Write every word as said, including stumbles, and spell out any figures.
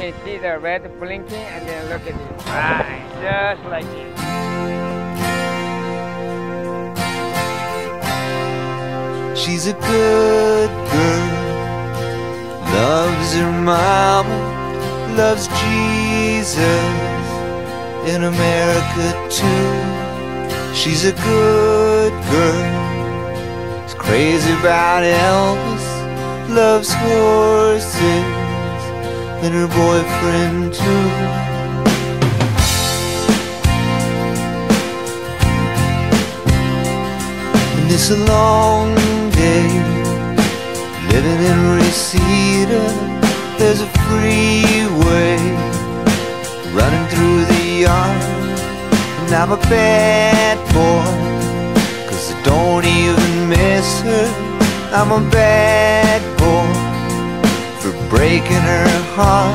may see the red blinking, and then look at this. Right, just like this. She's a good girl, loves her mama, loves Jesus, in America too. She's a good girl, is crazy about Elvis, loves horses, and her boyfriend too. And it's a long day living in Reseda. There's a freeway running through the yard, and I'm a bad boy, 'cause I don't even miss her. I'm a bad boy for breaking her heart.